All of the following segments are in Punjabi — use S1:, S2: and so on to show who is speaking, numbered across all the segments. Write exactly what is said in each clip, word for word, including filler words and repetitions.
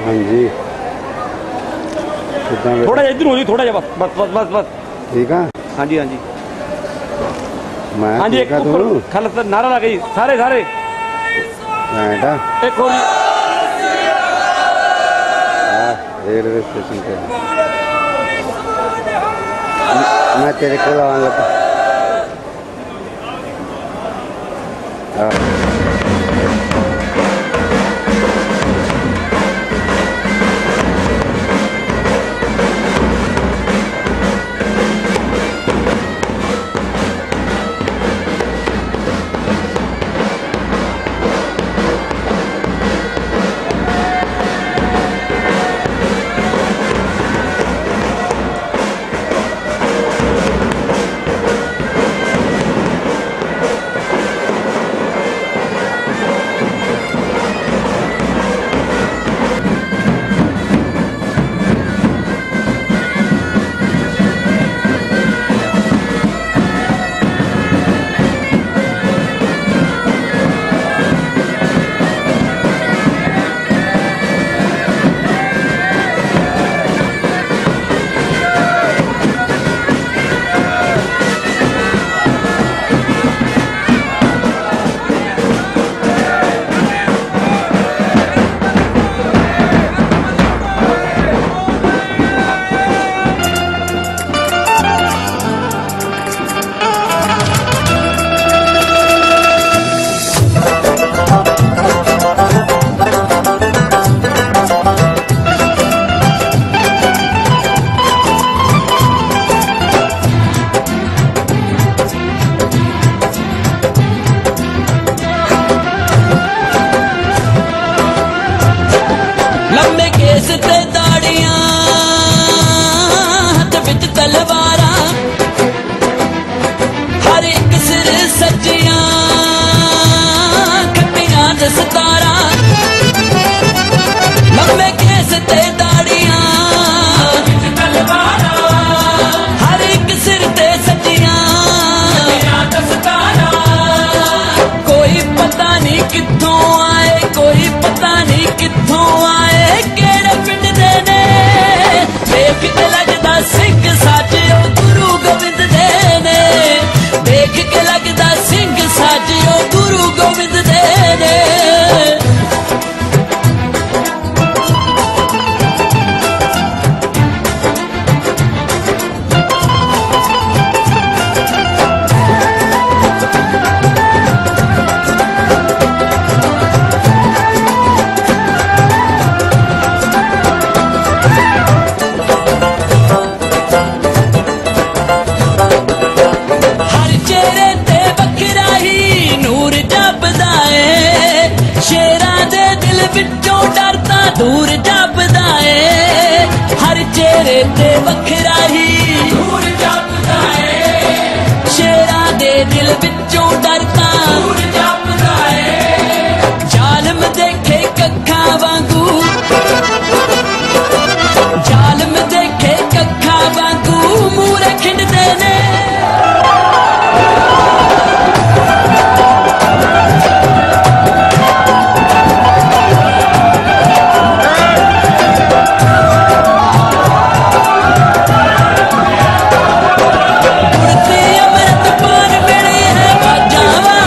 S1: हाँ जी
S2: थोड़ा इधर हो जी, थोड़ा बस बस बस बस बस
S1: ठीक है।
S2: हाँ जी हाँ जी
S1: मैं
S2: हाँ जी, एक ऊपर खल नारा लगा जी, सारे सारे एक और
S1: रेलवे स्टेशन पे मैं तेरे को आने लगा।
S3: दूर जापदा है हर चेहरे ते वखरा ही दूर जापदा है शेरा दे दिल विचों डरता दूर जापदा है जालिम देखे कखा वांगू जालिम देखे कखा वांगू मूर खिंडदे ने उड़ती अमृत पान मिली है बाजा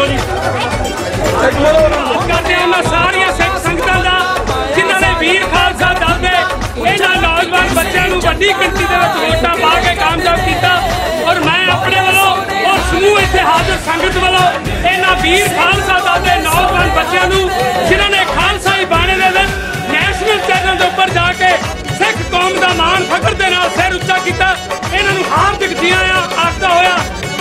S4: ਦੇਖੋ ਜੀ ਕਰਦੇ ਹਾਂ ਮੈਂ ਸਾਰੀਆਂ ਸਿੱਖ ਸੰਗਤਾਂ ਦਾ ਜਿਨ੍ਹਾਂ ਨੇ ਵੀਰ ਖਾਲਸਾ ਦਲ ਦੇ ਇਹਨਾਂ ਨੌਜਵਾਨ ਬੱਚਿਆਂ ਨੂੰ ਵੱਡੀ ਗਿਣਤੀ ਦੇ ਵਿੱਚ ਵੋਟਾਂ ਪਾ ਕੇ ਕਾਮਯਾਬ ਕੀਤਾ ਔਰ ਮੈਂ ਆਪਣੇ ਵੱਲੋਂ ਔਰ ਸਮੂਹ ਇੱਥੇ ਹਾਜ਼ਰ ਸੰਗਤ ਵੱਲੋਂ ਇਹਨਾਂ ਵੀਰ ਖਾਲਸਾ ਦਲ ਦੇ ਨੌਜਵਾਨ ਬੱਚਿਆਂ ਨੂੰ ਜਿਨ੍ਹਾਂ ਨੇ ਖਾਲਸਾਈ ਬਾਣੇ ਦੇ ਵਿੱਚ ਨੈਸ਼ਨਲ ਚੈਨਲ ਦੇ ਉੱਪਰ ਜਾ ਕੇ ਸਿੱਖ ਕੌਮ ਦਾ ਮਾਣ ਫਖਰ ਦੇ ਨਾਲ ਸਿਰ ਉੱਚਾ ਕੀਤਾ ਇਹਨਾਂ ਨੂੰ ਹਾਰਦਿਕ ਜੀ ਆਇਆਂ ਆਖਦਾ ਹੋਇਆ